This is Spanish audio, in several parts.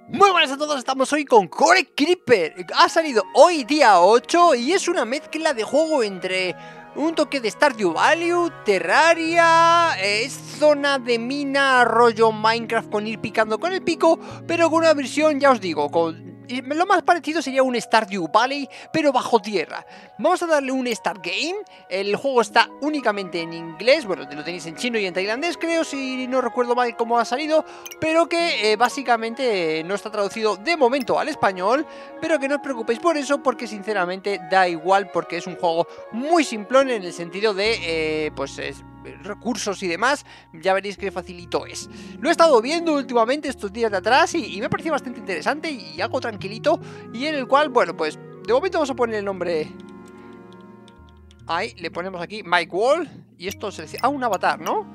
Muy buenas a todos, estamos hoy con Core Creeper. Ha salido hoy día 8 y es una mezcla de juego entre un toque de Stardew Valley, Terraria, es zona de mina, rollo Minecraft con ir picando con el pico, pero con una versión, ya os digo, lo más parecido sería un Stardew Valley, pero bajo tierra. Vamos a darle un Start Game. El juego está únicamente en inglés. Bueno, lo tenéis en chino y en tailandés, creo, si no recuerdo mal cómo ha salido. Pero que básicamente no está traducido de momento al español. Pero que no os preocupéis por eso, porque sinceramente da igual, porque es un juego muy simplón en el sentido de, recursos y demás. Ya veréis que facilito es. Lo he estado viendo últimamente estos días de atrás y me pareció bastante interesante y algo tranquilito, y en el cual, bueno, pues de momento vamos a poner el nombre. Ahí, le ponemos aquí Mike Wall. Y esto se decía, un avatar, ¿no?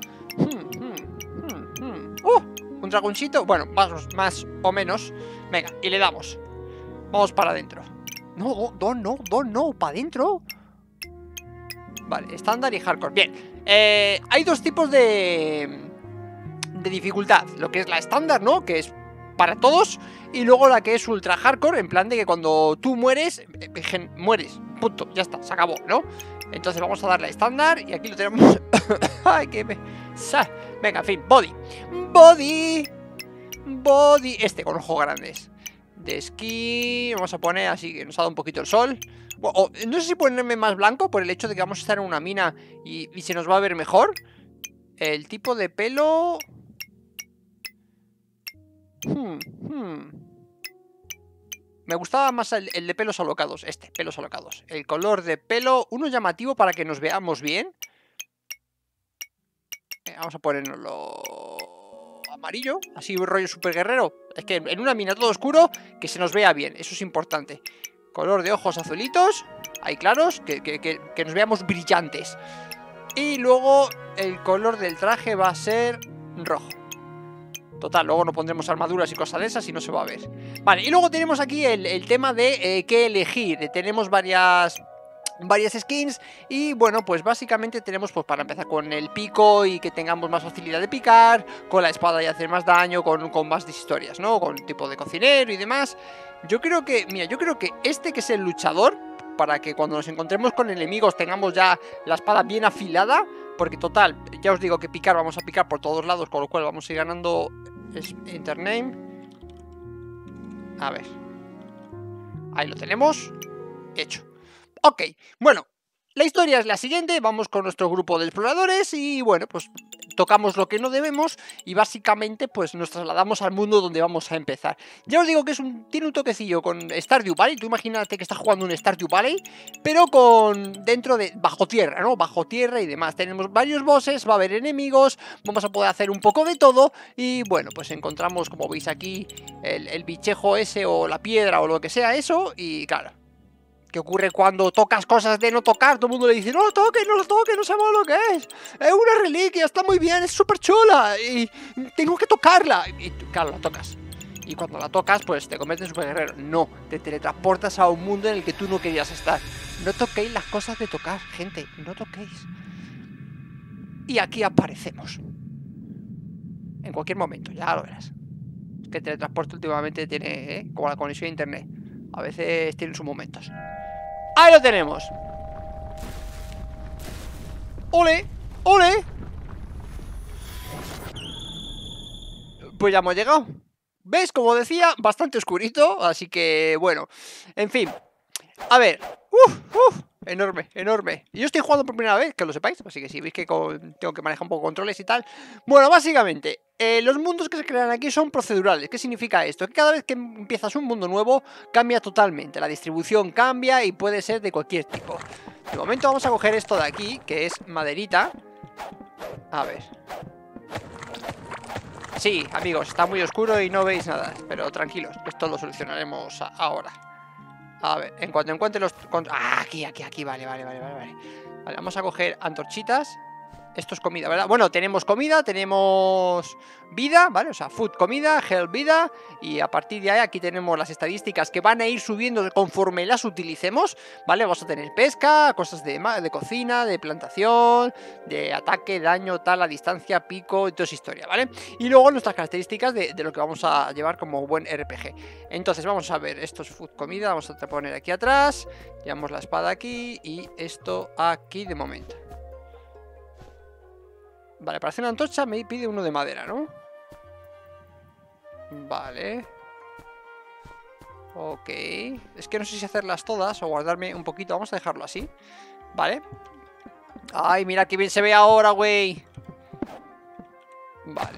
Un dragoncito, bueno, más o menos. Venga, y le damos. Vamos para adentro. No, para adentro. Vale, estándar y hardcore. Bien, hay dos tipos de dificultad. Lo que es la estándar, ¿no? Que es para todos. Y luego la que es ultra hardcore, en plan de que cuando tú mueres, mueres, punto, ya está, se acabó, ¿no? Entonces vamos a darle a estándar. Y aquí lo tenemos. Ay, que me... Venga, en fin, body, con ojos grandes. De esquí, vamos a poner así que nos ha dado un poquito el sol. No sé si ponerme más blanco por el hecho de que vamos a estar en una mina y se nos va a ver mejor. El tipo de pelo... Me gustaba más el de pelos alocados. Pelos alocados. El color de pelo, uno llamativo para que nos veamos bien. Vamos a ponernoslo amarillo, así un rollo super guerrero. Es que en una mina todo oscuro, que se nos vea bien, eso es importante. Color de ojos azulitos, ahí claros, que nos veamos brillantes. Y luego el color del traje va a ser rojo. Total, luego no pondremos armaduras y cosas de esas y no se va a ver. Vale, y luego tenemos aquí el tema de qué elegir. Tenemos varias skins y bueno, pues básicamente tenemos pues para empezar con el pico y que tengamos más facilidad de picar, con la espada y hacer más daño, con más historias, ¿no? Con tipo de cocinero y demás. Yo creo que, mira, este que es el luchador, para que cuando nos encontremos con enemigos tengamos ya la espada bien afilada, porque total, ya os digo que picar, vamos a picar por todos lados, con lo cual vamos a ir ganando Intername. A ver, ahí lo tenemos hecho. Ok, bueno, la historia es la siguiente, vamos con nuestro grupo de exploradores y bueno, pues tocamos lo que no debemos y básicamente pues nos trasladamos al mundo donde vamos a empezar. Ya os digo que tiene un toquecillo con Stardew Valley, tú imagínate que estás jugando un Stardew Valley, pero dentro de bajo tierra, ¿no? Bajo tierra y demás. Tenemos varios bosses, va a haber enemigos, vamos a poder hacer un poco de todo y bueno, pues encontramos, como veis aquí, el bichejo ese o la piedra o lo que sea eso y claro. ¿Qué ocurre cuando tocas cosas de no tocar? Todo el mundo le dice, no lo toques, no sabemos lo que es una reliquia, está muy bien, es súper chula y tengo que tocarla. Y claro, la tocas. Y cuando la tocas, pues te conviertes en super guerrero. No, te teletransportas a un mundo en el que tú no querías estar. No toquéis las cosas de tocar, gente, no toquéis. Y aquí aparecemos. En cualquier momento, ya lo verás. Es que el teletransporte últimamente tiene, como la conexión a internet, a veces tiene sus momentos. ¡Ahí lo tenemos! ¡Ole! ¡Ole! Pues ya hemos llegado. ¿Ves? Como decía, bastante oscurito. Así que, bueno, en fin. A ver. Enorme, enorme. Yo estoy jugando por primera vez, que lo sepáis. Así que si veis que tengo que manejar un poco controles y tal. Bueno, básicamente, los mundos que se crean aquí son procedurales. ¿Qué significa esto? Que cada vez que empiezas un mundo nuevo, cambia totalmente. La distribución cambia y puede ser de cualquier tipo. De momento vamos a coger esto de aquí, que es maderita. A ver. Sí, amigos, está muy oscuro y no veis nada. Pero tranquilos, esto lo solucionaremos ahora. A ver, en encuentre los... aquí, vale. Vale, vamos a coger antorchitas. Esto es comida, ¿verdad? Bueno, tenemos comida, tenemos vida, ¿vale? O sea, food, comida, health, vida. Y a partir de ahí aquí tenemos las estadísticas que van a ir subiendo conforme las utilicemos, ¿vale? Vamos a tener pesca, cosas de cocina, de plantación, de ataque, daño, tal, a distancia, pico y toda esa historia, ¿vale? Y luego nuestras características de lo que vamos a llevar como buen RPG. Entonces vamos a ver, esto es food, comida, vamos a poner aquí atrás. Llevamos la espada aquí y esto aquí de momento. Vale, para hacer una antorcha me pide uno de madera, ¿no? Vale. Ok. Es que no sé si hacerlas todas o guardarme un poquito. Vamos a dejarlo así. Vale. Ay, mira qué bien se ve ahora, güey. Vale.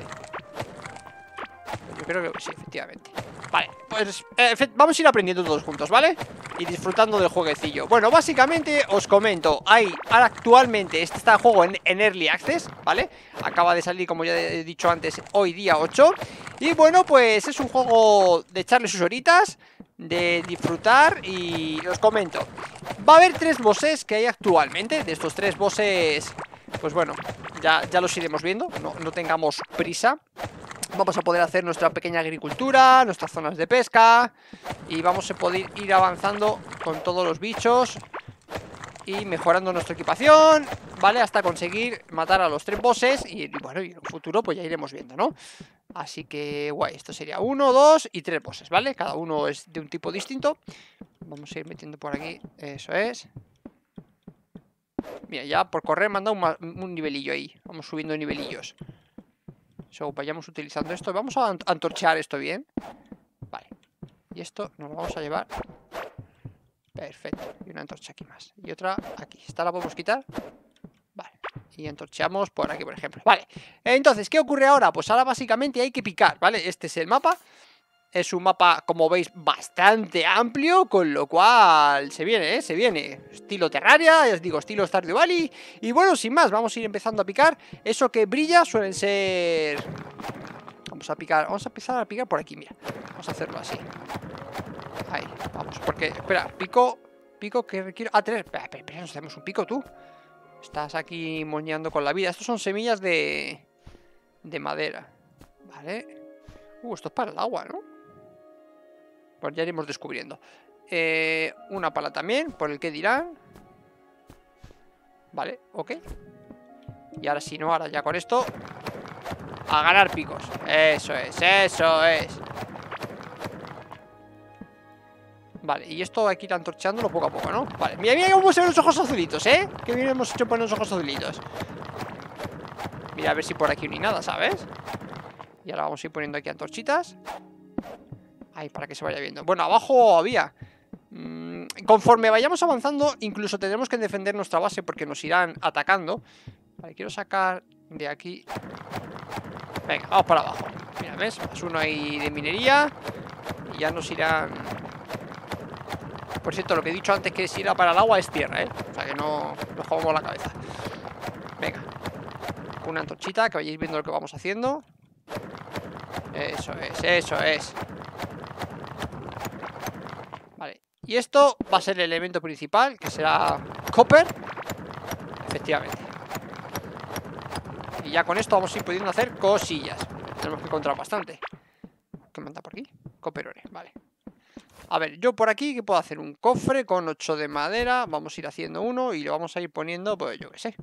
Yo creo que sí, efectivamente. Vale, pues vamos a ir aprendiendo todos juntos, ¿vale? Y disfrutando del jueguecillo. Bueno, básicamente os comento. Actualmente este está el juego en Early Access, ¿vale? Acaba de salir, como ya he dicho antes, hoy día 8. Y bueno, pues es un juego de echarle sus horitas, de disfrutar. Y os comento, va a haber 3 bosses que hay actualmente. De estos 3 bosses, pues bueno, ya los iremos viendo. No tengamos prisa. Vamos a poder hacer nuestra pequeña agricultura, nuestras zonas de pesca. Y vamos a poder ir avanzando con todos los bichos y mejorando nuestra equipación, ¿vale? Hasta conseguir matar a los 3 bosses. Y bueno, y en un futuro pues ya iremos viendo, ¿no? Así que guay, esto sería 1, 2 y 3 bosses, ¿vale? Cada uno es de un tipo distinto. Vamos a ir metiendo por aquí, eso es. Mira, ya por correr me han dado un nivelillo ahí. Vamos subiendo nivelillos. Vayamos utilizando esto. Vamos a antorchear esto bien. Vale. Y esto nos lo vamos a llevar. Perfecto. Y una antorcha aquí más. Y otra aquí. ¿Esta la podemos quitar? Vale. Y antorcheamos por aquí, por ejemplo. Vale. Entonces, ¿qué ocurre ahora? Pues ahora básicamente hay que picar, ¿vale? Este es el mapa. Es un mapa, como veis, bastante amplio, con lo cual se viene, ¿eh? Se viene. Estilo Terraria, ya os digo, estilo Stardew Valley. Y bueno, sin más, vamos a ir empezando a picar. Eso que brilla suelen ser... Vamos a picar, vamos a empezar a picar por aquí, mira. Vamos a hacerlo así. Ahí, vamos, porque... Espera, pico que requiero... Ah, 3, espera, nos hacemos un pico, tú. Estás aquí moñando con la vida. Estos son semillas de madera. Vale. Esto es para el agua, ¿no? Pues ya iremos descubriendo. Una pala también, por el que dirán. Vale, ok. Y ahora si no, ahora ya con esto a ganar picos. Eso es, eso es. Vale, y esto hay que ir antorchándolo poco a poco, ¿no? Vale, mira, mira cómo se ven los ojos azulitos, ¿eh? Que bien hemos hecho poner los ojos azulitos. Mira, a ver si por aquí no hay nada, ¿sabes? Y ahora vamos a ir poniendo aquí antorchitas. Ahí, para que se vaya viendo. Bueno, abajo había... conforme vayamos avanzando, incluso tendremos que defender nuestra base porque nos irán atacando. Vale, quiero sacar de aquí... Venga, vamos para abajo. Mira, ¿ves? Más uno ahí de minería. Y ya nos irán... Por cierto, lo que he dicho antes que si era para el agua es tierra, ¿eh? O sea que no nos jugamos la cabeza. Venga. Una antorchita, que vayáis viendo lo que vamos haciendo. Eso es, eso es. Vale, y esto va a ser el elemento principal, que será copper. Efectivamente. Y ya con esto vamos a ir pudiendo hacer cosillas. Tenemos que encontrar bastante. ¿Qué manda por aquí? Copper ore, vale. A ver, yo por aquí, ¿qué puedo hacer? Un cofre con 8 de madera. Vamos a ir haciendo uno y le vamos a ir poniendo, pues yo qué sé.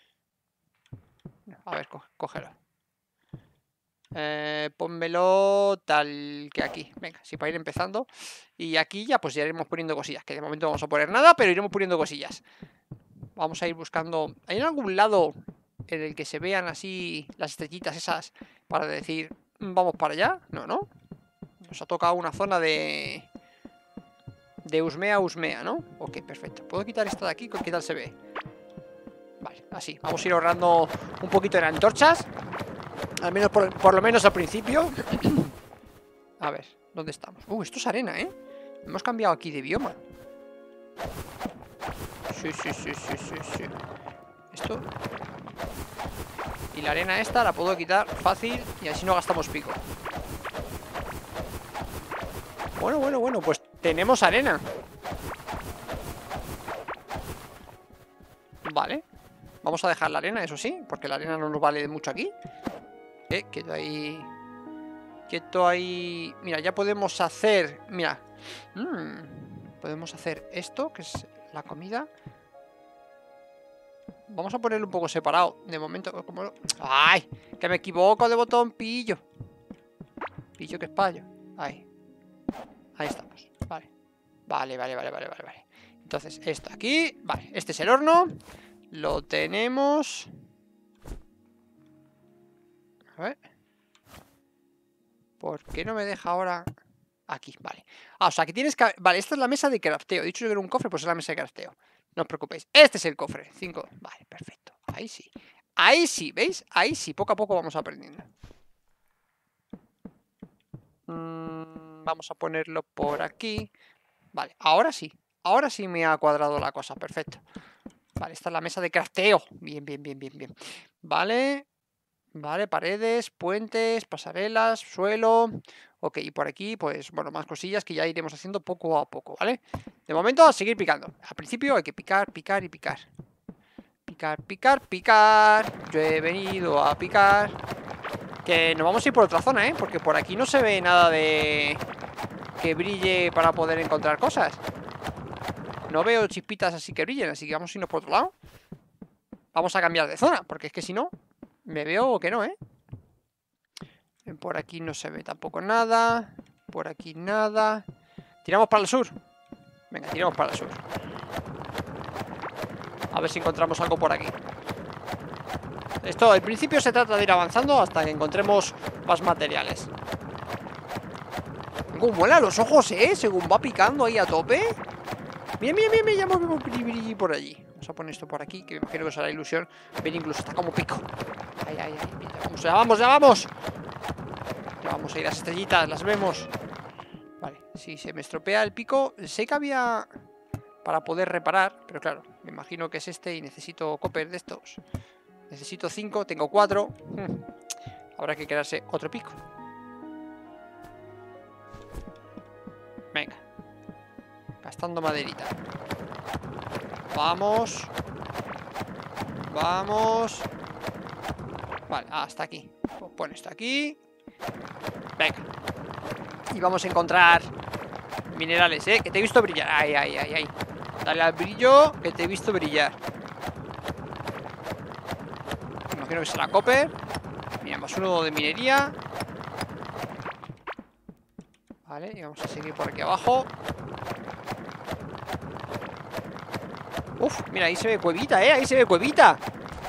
A ver, cógelo. Pónmelo tal que aquí. Venga, sí, para ir empezando. Y aquí ya pues ya iremos poniendo cosillas. Que de momento no vamos a poner nada, pero iremos poniendo cosillas. Vamos a ir buscando. ¿Hay en algún lado en el que se vean así las estrellitas esas para decir vamos para allá? No, ¿no? Nos ha tocado una zona de Usmea, ¿no? Ok, perfecto. ¿Puedo quitar esta de aquí? ¿Qué tal se ve? Vale, así. Vamos a ir ahorrando un poquito en antorchas. Al menos por lo menos al principio. A ver, ¿dónde estamos? Esto es arena, ¿eh? Hemos cambiado aquí de bioma. Sí. Esto. Y la arena esta la puedo quitar fácil y así no gastamos pico. Bueno, pues tenemos arena. Vale. Vamos a dejar la arena, eso sí, porque la arena no nos vale mucho aquí. Quieto ahí. Quieto ahí. Mira, ya podemos hacer... Mira. Podemos hacer esto, que es la comida. Vamos a ponerlo un poco separado. De momento, como... ¡Ay! Que me equivoco de botón, pillo. Pillo que es payo. Ahí. Ahí estamos. Vale. Vale. Entonces, esto aquí. Vale, este es el horno. Lo tenemos. A ver. ¿Por qué no me deja ahora? Aquí, vale. O sea, que tienes que... Vale, esta es la mesa de crafteo. He dicho yo que era un cofre, pues es la mesa de crafteo. No os preocupéis. Este es el cofre. 5. Vale, perfecto. Ahí sí. Ahí sí, ¿veis? Ahí sí. Poco a poco vamos aprendiendo. Vamos a ponerlo por aquí. Vale, ahora sí. Ahora sí me ha cuadrado la cosa. Perfecto. Vale, esta es la mesa de crafteo. Bien. Vale. Vale, paredes, puentes, pasarelas, suelo. Ok, y por aquí, pues, bueno, más cosillas que ya iremos haciendo poco a poco, ¿vale? De momento, a seguir picando. Al principio hay que picar y picar. Picar. Yo he venido a picar. Que nos vamos a ir por otra zona, ¿eh? Porque por aquí no se ve nada de... que brille para poder encontrar cosas. No veo chispitas así que brillen, así que vamos a irnos por otro lado. Vamos a cambiar de zona, porque es que si no... Me veo que no, ¿eh? Por aquí no se ve tampoco nada. Por aquí nada. Tiramos para el sur. Venga, tiramos para el sur. A ver si encontramos algo por aquí. Esto, al principio se trata de ir avanzando hasta que encontremos más materiales. Como vuela los ojos, ¿eh? Según va picando ahí a tope. Bien, ya movemos por allí. Vamos a poner esto por aquí, que me imagino que os hará ilusión ver incluso hasta como pico. Ahí. Ya vamos. Ya vamos ahí las estrellitas, las vemos. Vale, si se me estropea el pico. Sé que había para poder reparar, pero claro, me imagino que es este y necesito copper de estos. Necesito 5, tengo 4. Habrá que quedarse otro pico. Venga. Gastando maderita. Vamos. Vale, hasta aquí. Pues pon esto aquí. Venga. Y vamos a encontrar minerales, ¿eh? Que te he visto brillar. Ahí. Dale al brillo, que te he visto brillar. Imagino que será copper. Mira, más uno de minería. Vale, y vamos a seguir por aquí abajo. Uf, mira, ahí se ve cuevita, ¿eh? Ahí se ve cuevita.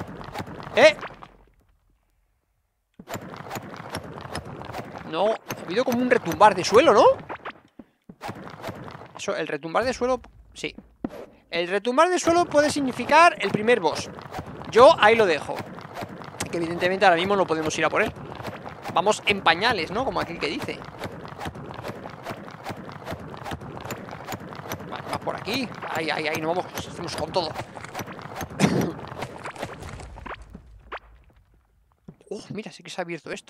No, ha habido como un retumbar de suelo, ¿no? Eso, el retumbar de suelo... Sí. El retumbar de suelo puede significar el primer boss. Yo ahí lo dejo. Que evidentemente ahora mismo no podemos ir a por él. Vamos en pañales, ¿no? Como aquel que dice. Vale, va por aquí. Ahí, no vamos, hacemos con todo. Mira, sí que se ha abierto esto.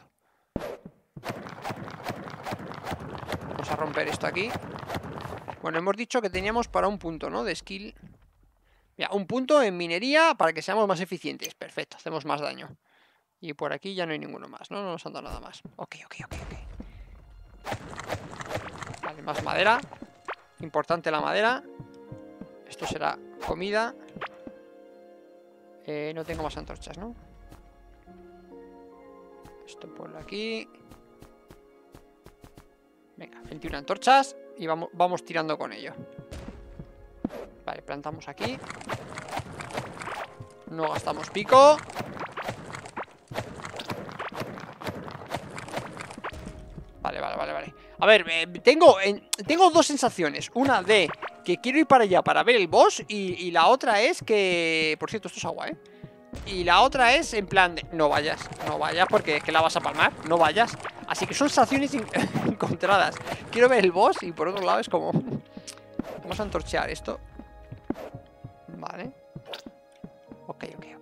Vamos a romper esto aquí. Bueno, hemos dicho que teníamos para un punto, ¿no? De skill. Mira, un punto en minería para que seamos más eficientes. Perfecto, hacemos más daño. Y por aquí ya no hay ninguno más, ¿no? No nos han dado nada más. Ok. Vale, más madera. Importante la madera. Esto será comida. No tengo más antorchas, ¿no? Esto por aquí. Venga, 21 antorchas. Y vamos tirando con ello. Vale, plantamos aquí. No gastamos pico. Vale. A ver, tengo dos sensaciones. Una de que quiero ir para allá para ver el boss. Y la otra es que... Por cierto, esto es agua, ¿eh? Y la otra es en plan de... No vayas porque es que la vas a palmar. No vayas. Así que son sensaciones encontradas. Quiero ver el boss y por otro lado es como... Vamos a antorchear esto. Vale. Ok.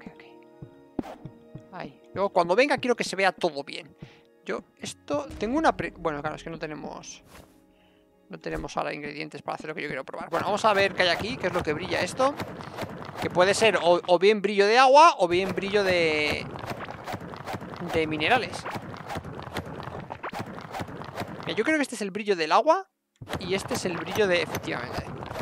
Ahí. Luego cuando venga quiero que se vea todo bien. Yo esto... Tengo una... Bueno, claro, es que no tenemos... No tenemos ahora ingredientes para hacer lo que yo quiero probar. Bueno, vamos a ver qué hay aquí, qué es lo que brilla esto. Que puede ser o bien brillo de agua o bien brillo de minerales. Mira, yo creo que este es el brillo del agua y este es el brillo de... Efectivamente.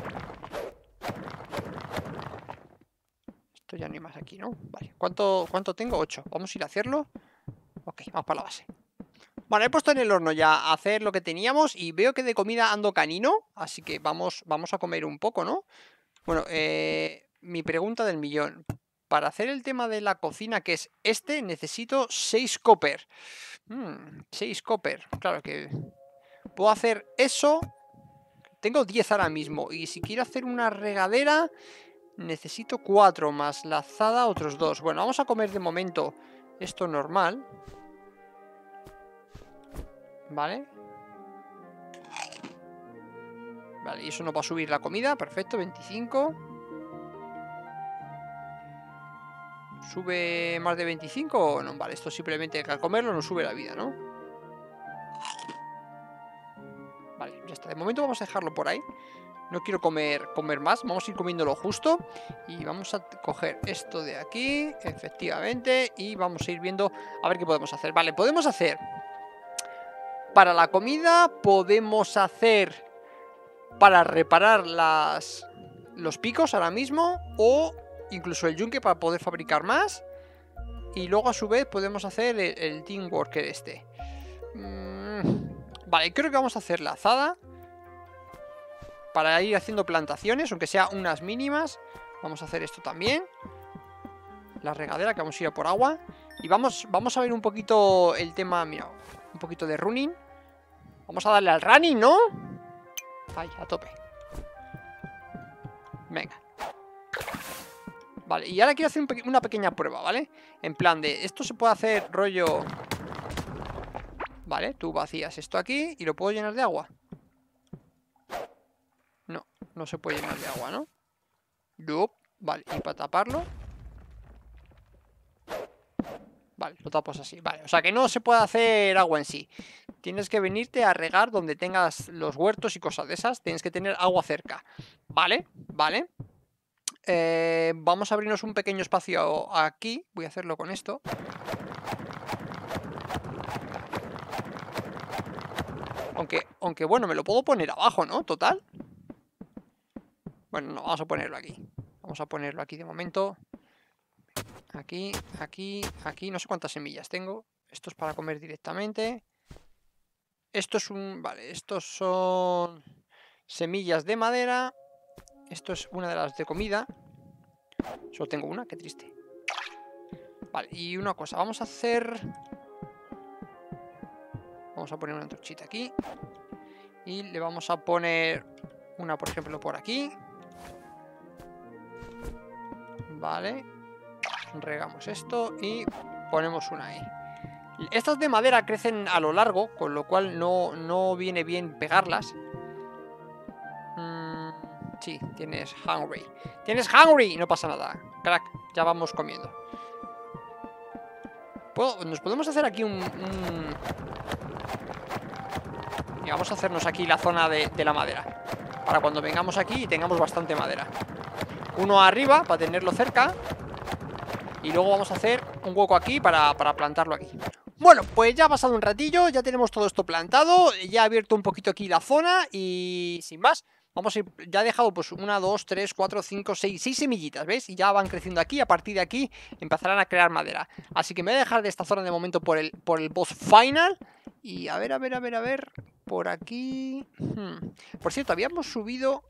Esto ya no hay más aquí, ¿no? Vale, ¿cuánto tengo? 8. Vamos a ir a hacerlo. Ok, vamos para la base. Bueno, he puesto en el horno ya a hacer lo que teníamos y veo que de comida ando canino, así que vamos a comer un poco, ¿no? Bueno, mi pregunta del millón. Para hacer el tema de la cocina, que es este, necesito 6 copper. 6 copper. Claro que puedo hacer eso. Tengo 10 ahora mismo. Y si quiero hacer una regadera, necesito 4 más la azada, otros 2. Bueno, vamos a comer de momento esto normal. Vale. Vale, y eso nos va a subir la comida. Perfecto, 25. ¿Sube más de 25 o no? Vale, esto simplemente al comerlo nos sube la vida, ¿no? Vale, ya está. De momento vamos a dejarlo por ahí. No quiero comer más. Vamos a ir comiendo lo justo. Y vamos a coger esto de aquí. Efectivamente. Y vamos a ir viendo a ver qué podemos hacer. Vale, podemos hacer... Para la comida podemos hacer... Para reparar los picos ahora mismo. O incluso el yunque para poder fabricar más. Y luego a su vez podemos hacer el Team Worker este. Vale, creo que vamos a hacer la azada. Para ir haciendo plantaciones, aunque sea unas mínimas. Vamos a hacer esto también. La regadera, que vamos a ir a por agua. Y vamos a ver un poquito el tema, mira, un poquito de running. Vamos a darle al running, ¿no? Ahí, a tope. Venga. Vale, y ahora quiero hacer una pequeña prueba, ¿vale? En plan de, esto se puede hacer rollo... Vale, tú vacías esto aquí y lo puedo llenar de agua. No, no se puede llenar de agua, ¿no? Nope. Vale, y para taparlo... Vale, lo tapas así, vale, o sea que no se puede hacer agua en sí. Tienes que venirte a regar donde tengas los huertos y cosas de esas. Tienes que tener agua cerca. Vale, vale. Vamos a abrirnos un pequeño espacio aquí. Voy a hacerlo con esto. Aunque bueno, me lo puedo poner abajo, ¿no? Total. Bueno, no, vamos a ponerlo aquí. Vamos a ponerlo aquí de momento. Aquí, aquí, aquí. No sé cuántas semillas tengo. Esto es para comer directamente. Esto es un... Vale, estos son semillas de madera. Esto es una de las de comida. Solo tengo una, qué triste. Vale, y una cosa, vamos a hacer... Vamos a poner una antorchita aquí. Y le vamos a poner una, por ejemplo, por aquí. Vale. Regamos esto y ponemos una ahí. Estas de madera crecen a lo largo, con lo cual no viene bien pegarlas. Sí, tienes hungry. ¡Tienes hungry! No pasa nada. Crack, ya vamos comiendo. Nos podemos hacer aquí Y vamos a hacernos aquí la zona de la madera. Para cuando vengamos aquí y tengamos bastante madera. Uno arriba, para tenerlo cerca. Y luego vamos a hacer un hueco aquí para plantarlo aquí. Bueno, pues ya ha pasado un ratillo, ya tenemos todo esto plantado, ya he abierto un poquito aquí la zona y sin más, vamos a ir, ya he dejado pues 1, 2, 3, 4, 5, 6 semillitas, ¿ves? Y ya van creciendo aquí, a partir de aquí empezarán a crear madera. Así que me voy a dejar de esta zona de momento por el boss final. Y a ver, por aquí... Por cierto, habíamos subido...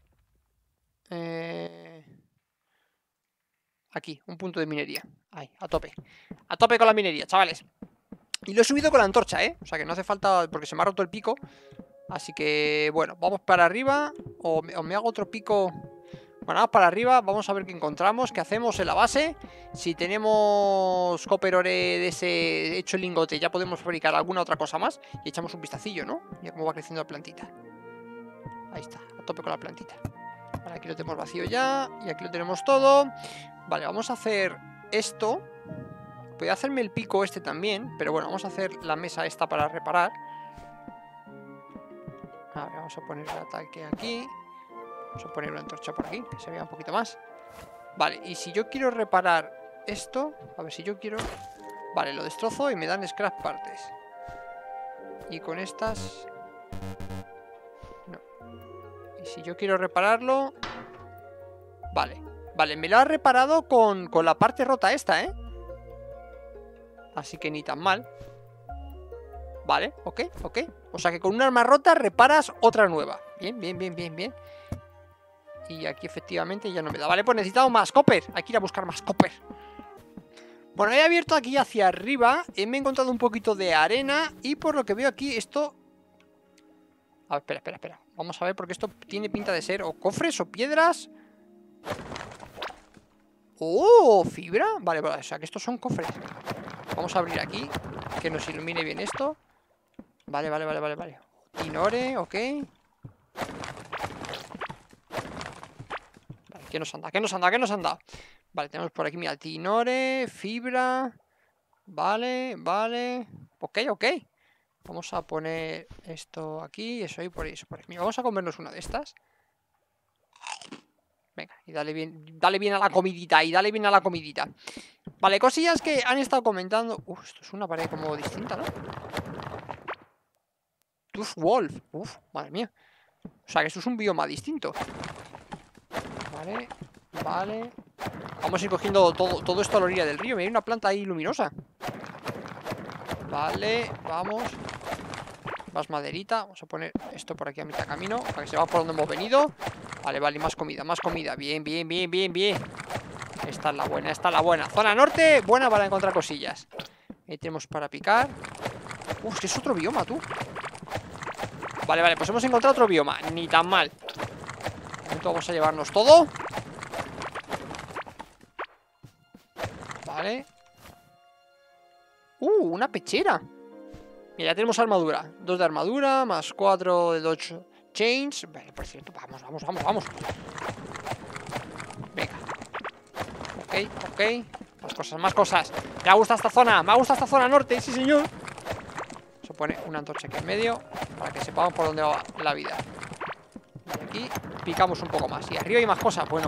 Aquí, un punto de minería. Ahí, a tope. A tope con la minería, chavales. Y lo he subido con la antorcha, ¿eh? O sea que no hace falta, porque se me ha roto el pico. Así que, bueno, vamos para arriba. O me hago otro pico. Bueno, vamos para arriba, vamos a ver qué encontramos. ¿Qué hacemos en la base? Si tenemos copper ore de ese hecho el lingote, ya podemos fabricar alguna otra cosa más. Y echamos un vistacillo, ¿no? Mira cómo va creciendo la plantita. Ahí está, a tope con la plantita. Vale, aquí lo tenemos vacío ya. Y aquí lo tenemos todo. Vale, vamos a hacer esto. Podría hacerme el pico este también, pero bueno, vamos a hacer la mesa esta para reparar. A ver, vamos a poner el ataque aquí. Vamos a poner una antorcha por aquí, que se vea un poquito más. Vale, y si yo quiero reparar esto, a ver si yo quiero... Vale, lo destrozo y me dan scrap partes. Y con estas... No. Y si yo quiero repararlo... Vale, vale, me lo ha reparado con la parte rota esta, ¿eh? Así que ni tan mal. Vale, ok. O sea que con una arma rota reparas otra nueva. Bien. Y aquí efectivamente ya no me da. Vale, pues necesitamos más copper. Hay que ir a buscar más copper. Bueno, he abierto aquí hacia arriba. Me he encontrado un poquito de arena. Y por lo que veo aquí esto... A ver, espera. Vamos a ver porque esto tiene pinta de ser o cofres o piedras. ¡Oh! ¿Fibra? Vale, o sea que estos son cofres. Vamos a abrir aquí. Que nos ilumine bien esto. Vale. Tinore, ok. Vale, ¿qué nos han dado? Vale, tenemos por aquí, mira, tinore, fibra. Vale. Ok. Vamos a poner esto aquí, eso ahí, por eso. Mira, vamos a comernos una de estas. Venga, y dale bien a la comidita, Vale, cosillas que han estado comentando. Esto es una pared como distinta, ¿no? Tooth Wolf. Madre mía. O sea, que esto es un bioma distinto. Vale. Vamos a ir cogiendo todo esto a la orilla del río. Mira, hay una planta ahí luminosa. Vale, vamos. Más maderita. Vamos a poner esto por aquí a mitad camino, para que se vea por donde hemos venido. Vale, más comida. Bien. Esta es la buena. Zona norte, buena para encontrar cosillas. Ahí tenemos para picar. Es que es otro bioma, tú. Vale, pues hemos encontrado otro bioma. Ni tan mal. De momento vamos a llevarnos todo. Vale. Una pechera. Mira, ya tenemos armadura. 2 de armadura, más 4 de dodge chains. Vale, por cierto, vamos. Venga. Ok. Más cosas. Me gusta esta zona norte, sí señor. Se pone una antorcha aquí en medio para que sepamos por dónde va la vida. Y aquí picamos un poco más. Y arriba hay más cosas. Bueno.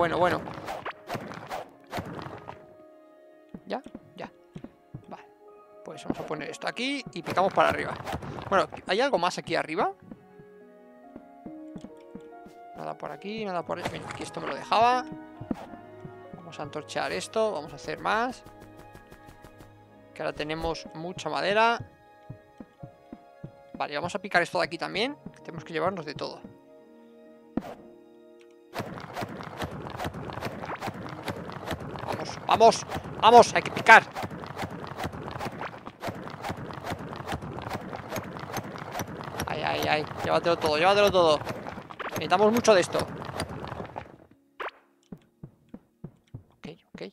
¿Ya? Vale. Pues vamos a poner esto aquí y picamos para arriba. Bueno, ¿hay algo más aquí arriba? Nada por aquí, nada por ahí. Mira, aquí esto me lo dejaba. Vamos a antorchear esto. Vamos a hacer más. Que ahora tenemos mucha madera. Vale, vamos a picar esto de aquí también. Que tenemos que llevarnos de todo. Vamos, hay que picar. Ay, llévatelo todo. Necesitamos mucho de esto. Ok.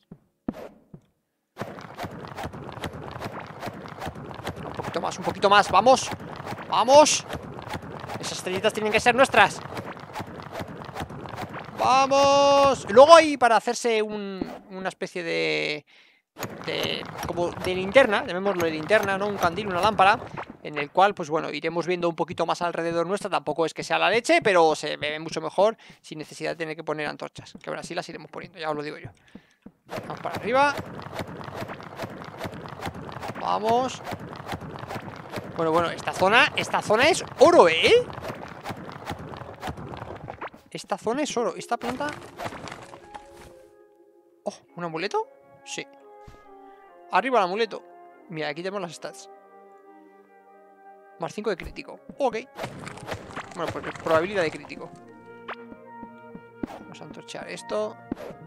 Un poquito más, vamos. Esas estrellitas tienen que ser nuestras. ¡Vamos! Luego hay para hacerse una especie de como de linterna, llamémoslo de linterna, ¿no? Un candil, una lámpara, en el cual, pues bueno, iremos viendo un poquito más alrededor nuestra. Tampoco es que sea la leche, pero se ve mucho mejor sin necesidad de tener que poner antorchas. Que ahora sí las iremos poniendo, ya os lo digo yo. Vamos para arriba. Vamos. Bueno, esta zona es oro, ¿eh? Esta zona es oro. Esta planta... Oh, ¿un amuleto? Sí. Arriba el amuleto. Mira, aquí tenemos las stats. Más 5 de crítico. Ok. Bueno, pues probabilidad de crítico. Vamos a antorchear esto.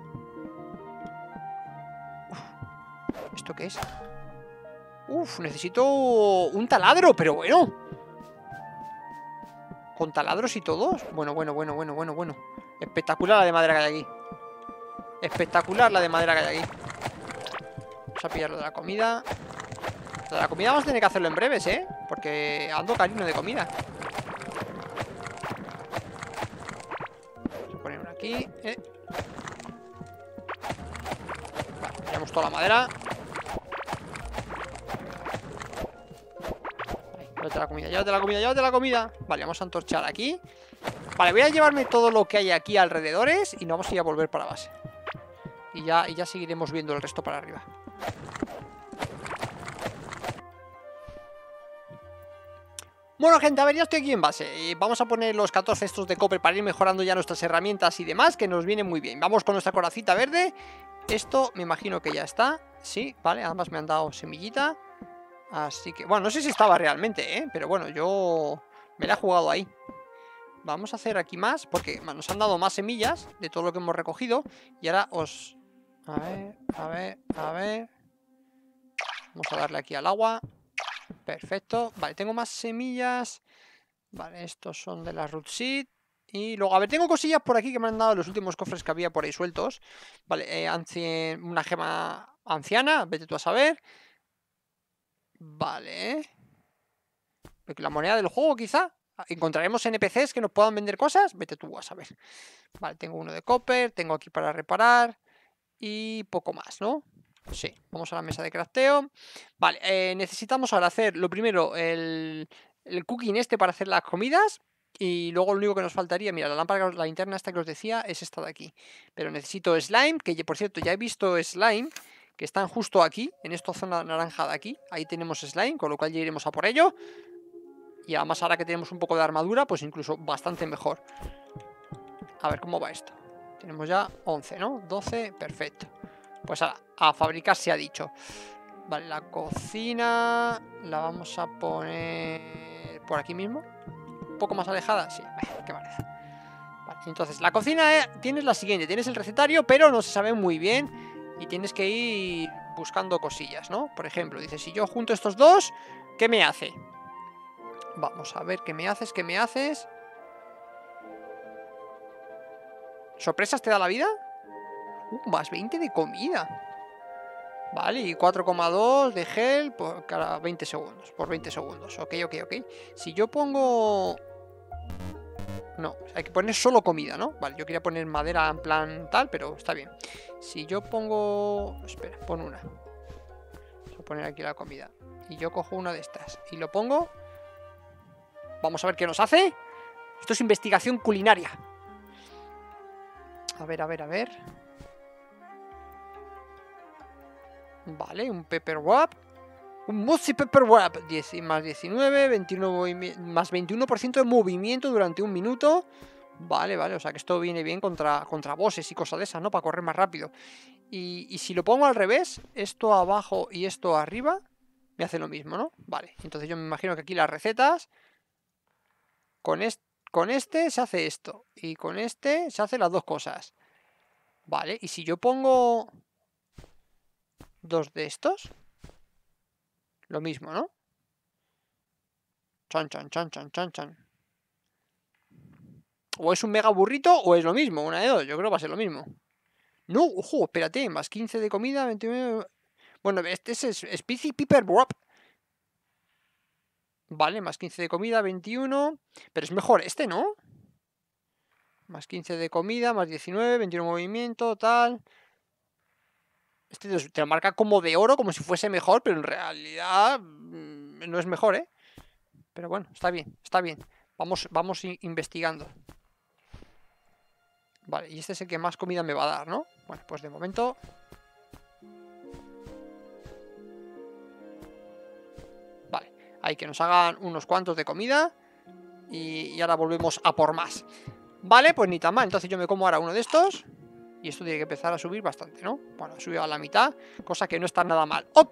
¿Esto qué es? Necesito un taladro, pero bueno. ¿Con taladros y todos? Bueno. Espectacular la de madera que hay aquí. Vamos a pillar lo de la comida. Lo de la comida vamos a tener que hacerlo en breves, ¿eh? Porque ando carino de comida. Vamos a poner una aquí, Vale, tenemos toda la madera. Ahí, lo Llévate la comida, llévate la comida, llévate la comida. Vale, vamos a antorchar aquí. Vale, voy a llevarme todo lo que hay aquí alrededores y nos vamos a ir a volver para base. Y ya seguiremos viendo el resto para arriba. Bueno, gente, a ver, ya estoy aquí en base. Vamos a poner los 14 estos de copper para ir mejorando ya nuestras herramientas y demás, que nos viene muy bien. Vamos con nuestra coracita verde. Esto me imagino que ya está. Sí, vale, además me han dado semillita. Así que, bueno, no sé si estaba realmente, pero bueno, yo me la he jugado ahí. Vamos a hacer aquí más, porque nos han dado más semillas de todo lo que hemos recogido. Y ahora os... A ver. Vamos a darle aquí al agua. Perfecto. Vale, tengo más semillas. Vale, estos son de la root seed. Y luego, a ver, tengo cosillas por aquí que me han dado los últimos cofres que había por ahí sueltos. Vale, una gema anciana, vete tú a saber. Vale. La moneda del juego, quizá. ¿Encontraremos NPCs que nos puedan vender cosas? Vete tú a saber. Vale, tengo uno de copper, tengo aquí para reparar. Y poco más, ¿no? Sí, vamos a la mesa de crafteo. Vale, necesitamos ahora hacer, lo primero, el cooking este para hacer las comidas. Y luego lo único que nos faltaría, mira, la lámpara, la linterna esta que os decía, es esta de aquí. Pero necesito slime, que por cierto ya he visto slime, que están justo aquí, en esta zona naranja de aquí. Ahí tenemos slime, con lo cual ya iremos a por ello. Y además ahora que tenemos un poco de armadura, pues incluso bastante mejor. A ver cómo va esto. Tenemos ya 11, ¿no? 12, perfecto. Pues ahora, a fabricar se ha dicho. Vale, la cocina la vamos a poner por aquí mismo. Un poco más alejada, sí, qué barbaridad. Vale, entonces, la cocina tienes la siguiente. Tienes el recetario, pero no se sabe muy bien. Y tienes que ir buscando cosillas, ¿no? Por ejemplo, dice, si yo junto estos dos, ¿qué me hace? Vamos a ver, ¿qué me haces? ¿Qué me haces? ¿Sorpresas te da la vida? Más 20 de comida. Vale, y 4,2 de gel por cada 20 segundos. Por 20 segundos. Ok. Si yo pongo... No, hay que poner solo comida, ¿no? Vale, yo quería poner madera en plan tal, pero está bien. Si yo pongo... Espera, pon una. Voy a poner aquí la comida. Y yo cojo una de estas. Y lo pongo... Vamos a ver qué nos hace. Esto es investigación culinaria. A ver. Vale, un pepper wrap. Un mossy pepper wrap. Más 19, 21, más 21% de movimiento durante un minuto. Vale, o sea que esto viene bien contra bosses y cosas de esas, ¿no? Para correr más rápido. Y si lo pongo al revés, esto abajo y esto arriba, me hace lo mismo, ¿no? Vale, entonces yo me imagino que aquí las recetas... Con este se hace esto. Y con este se hacen las dos cosas. Vale, y si yo pongo... dos de estos... Lo mismo, ¿no? Chan. O es un mega burrito o es lo mismo, una de dos. Yo creo que va a ser lo mismo. No, ojo, espérate. Más 15 de comida, 29... Bueno, este es Spicy Pepper Wrap. Vale, más 15 de comida, 21. Pero es mejor este, ¿no? Más 15 de comida, más 19, 21 movimiento, tal. Este te lo marca como de oro, como si fuese mejor, pero en realidad no es mejor, ¿eh? Pero bueno, está bien. Vamos investigando. Vale, y este es el que más comida me va a dar, ¿no? Bueno, pues de momento... Vale, hay que nos hagan unos cuantos de comida. Y ahora volvemos a por más. Vale, pues ni tan mal. Entonces yo me como ahora uno de estos. Y esto tiene que empezar a subir bastante, ¿no? Bueno, ha subido a la mitad, cosa que no está nada mal. Ok.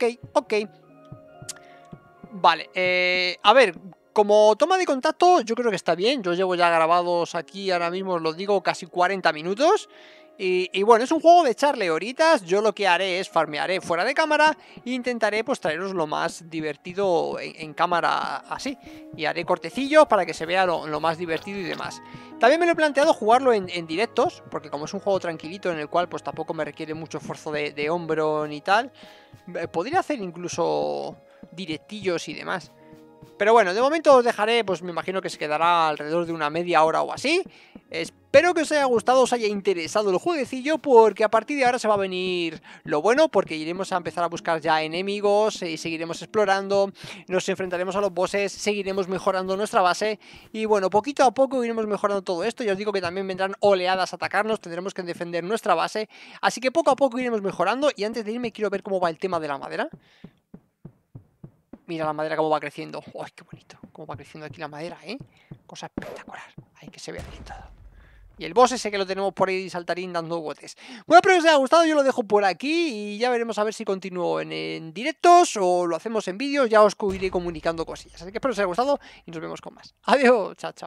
Vale, a ver, como toma de contacto yo creo que está bien. Yo llevo ya grabados aquí, ahora mismo os lo digo, casi 40 minutos. Y bueno, es un juego de echarle horitas. Yo lo que haré es farmearé fuera de cámara e intentaré pues traeros lo más divertido en cámara así. Y haré cortecillos para que se vea lo más divertido y demás. También me lo he planteado jugarlo en directos, porque como es un juego tranquilito en el cual pues tampoco me requiere mucho esfuerzo de hombro ni tal, podría hacer incluso directillos y demás. Pero bueno, de momento os dejaré, pues me imagino que se quedará alrededor de una media hora o así. Espero que os haya gustado, os haya interesado el jueguecillo, porque a partir de ahora se va a venir lo bueno, porque iremos a empezar a buscar ya enemigos y seguiremos explorando, nos enfrentaremos a los bosses, seguiremos mejorando nuestra base y bueno, poquito a poco iremos mejorando todo esto. Ya os digo que también vendrán oleadas a atacarnos, tendremos que defender nuestra base, así que poco a poco iremos mejorando. Y antes de irme quiero ver cómo va el tema de la madera. Mira la madera cómo va creciendo. ¡Uy, qué bonito! Cómo va creciendo aquí la madera, ¿eh? Cosa espectacular. Hay que se vea bien todo. Y el boss ese que lo tenemos por ahí saltarín dando botes. Bueno, espero que os haya gustado, yo lo dejo por aquí y ya veremos a ver si continúo en directos o lo hacemos en vídeos, ya os iré comunicando cosillas. Así que espero que os haya gustado y nos vemos con más. Adiós, chao, chao.